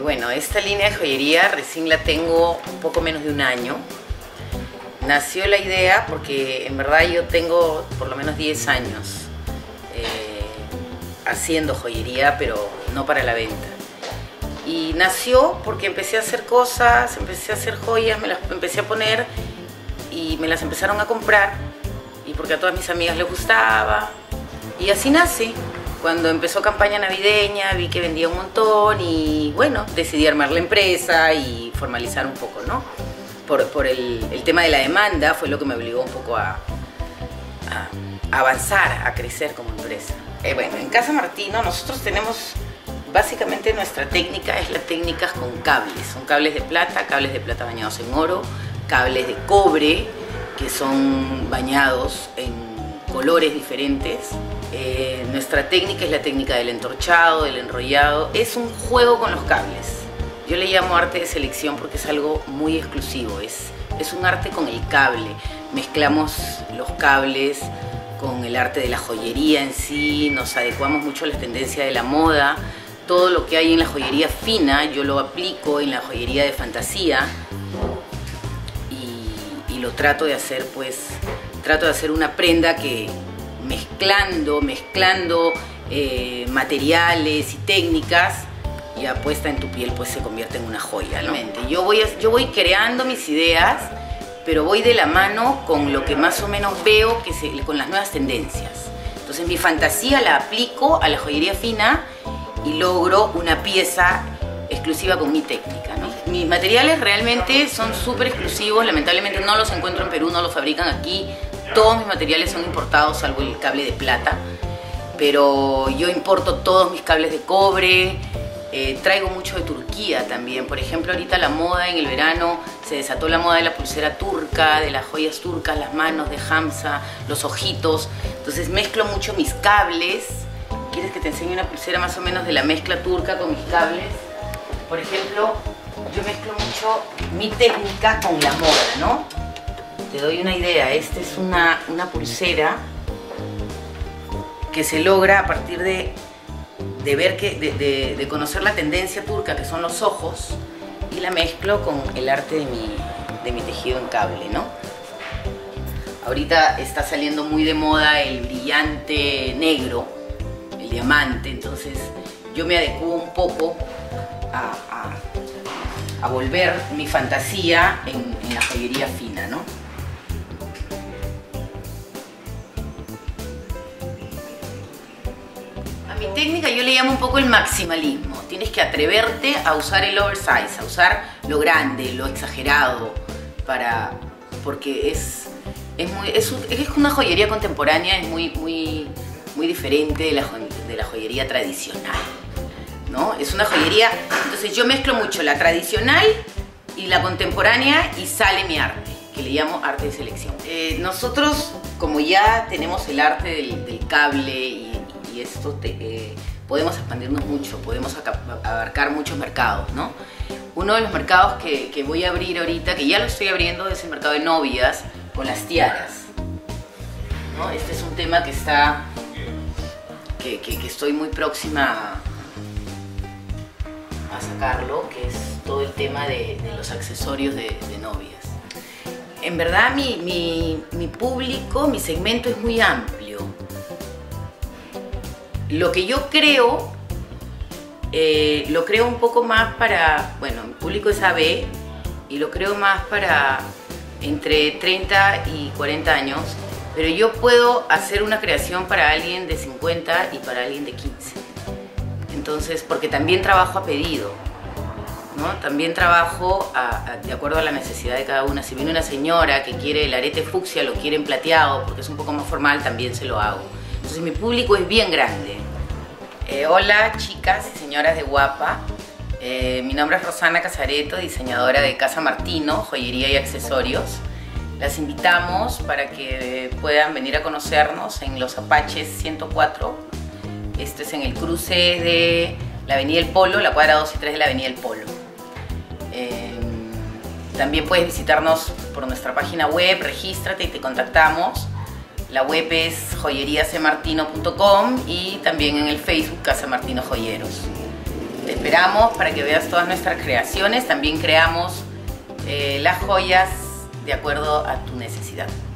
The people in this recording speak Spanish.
Bueno, esta línea de joyería recién la tengo un poco menos de un año. Nació la idea porque en verdad yo tengo por lo menos 10 años haciendo joyería, pero no para la venta. Y nació porque empecé a hacer cosas, empecé a hacer joyas, me las empecé a poner y me las empezaron a comprar, y porque a todas mis amigas les gustaba, y así nace. Cuando empezó campaña navideña vi que vendía un montón y bueno, decidí armar la empresa y formalizar un poco, ¿no? Por el tema de la demanda fue lo que me obligó un poco a avanzar, a crecer como empresa. Bueno, en Casa Martino nosotros tenemos, básicamente nuestra técnica es las técnicas con cables. Son cables de plata bañados en oro, cables de cobre que son bañados en colores diferentes. Nuestra técnica es la técnica del entorchado, del enrollado. Es un juego con los cables. Yo le llamo arte de selección porque es algo muy exclusivo. Es un arte con el cable. Mezclamos los cables con el arte de la joyería en sí, nos adecuamos mucho a las tendencias de la moda. Todo lo que hay en la joyería fina yo lo aplico en la joyería de fantasía y lo trato de hacer, pues, trato de hacer una prenda que mezclando materiales y técnicas y puesta en tu piel, pues se convierte en una joya, ¿no? Yo voy creando mis ideas, pero voy de la mano con lo que más o menos veo, con las nuevas tendencias. Entonces mi fantasía la aplico a la joyería fina y logro una pieza exclusiva con mi técnica, ¿no? Mis materiales realmente son súper exclusivos, lamentablemente no los encuentro en Perú, no los fabrican aquí. Todos mis materiales son importados, salvo el cable de plata, pero yo importo todos mis cables de cobre. Traigo mucho de Turquía también. Por ejemplo, ahorita la moda en el verano, se desató la moda de la pulsera turca, de las joyas turcas, las manos de Hamza, los ojitos. Entonces mezclo mucho mis cables. ¿Quieres que te enseñe una pulsera más o menos de la mezcla turca con mis cables? Por ejemplo, yo mezclo mucho mi técnica con la moda, ¿no? Te doy una idea. Esta es una pulsera que se logra a partir de conocer la tendencia turca, que son los ojos, y la mezclo con el arte de mi tejido en cable, ¿no? Ahorita está saliendo muy de moda el brillante negro, el diamante, entonces yo me adecuo un poco a volver mi fantasía en la joyería fina, ¿no? Mi técnica yo le llamo un poco el maximalismo. Tienes que atreverte a usar el oversize, a usar lo grande, lo exagerado, porque es una joyería contemporánea, es muy diferente de la joyería tradicional, ¿no? Es una joyería, entonces yo mezclo mucho la tradicional y la contemporánea y sale mi arte, que le llamo arte de selección. Nosotros, como ya tenemos el arte del cable y esto, podemos expandirnos mucho, podemos abarcar muchos mercados, ¿no? Uno de los mercados que voy a abrir ahorita, que ya lo estoy abriendo, es el mercado de novias con las tiaras, ¿no? Este es un tema que estoy muy próxima a sacarlo, que es todo el tema de los accesorios de novias. En verdad mi público, mi segmento es muy amplio. Lo que yo creo, lo creo un poco más para, bueno, mi público es AB y lo creo más para entre 30 y 40 años, pero yo puedo hacer una creación para alguien de 50 y para alguien de 15. Entonces, porque también trabajo a pedido, ¿no? También trabajo de acuerdo a la necesidad de cada una. Si viene una señora que quiere el arete fucsia, lo quiere en plateado porque es un poco más formal, también se lo hago. Entonces mi público es bien grande. Hola chicas y señoras de Guapa, mi nombre es Rosana Casareto, diseñadora de Casa Martino, joyería y accesorios. Las invitamos para que puedan venir a conocernos en Los Apaches 104. Esto es en el cruce de la Avenida El Polo, la cuadra 2 y 3 de la Avenida El Polo. También puedes visitarnos por nuestra página web, regístrate y te contactamos. La web es joyeriacmartino.com y también en el Facebook Casa Martino Joyeros. Te esperamos para que veas todas nuestras creaciones. También creamos las joyas de acuerdo a tu necesidad.